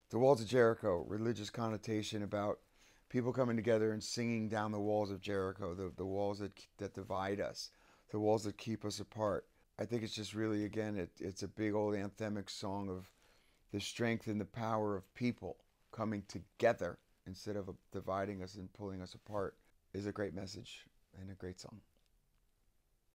The Walls of Jericho, religious connotation about people coming together and singing down the walls of Jericho, the walls that divide us, the walls that keep us apart. I think it's just really, again, it's a big old anthemic song of the strength and the power of people coming together instead of dividing us and pulling us apart is a great message and a great song.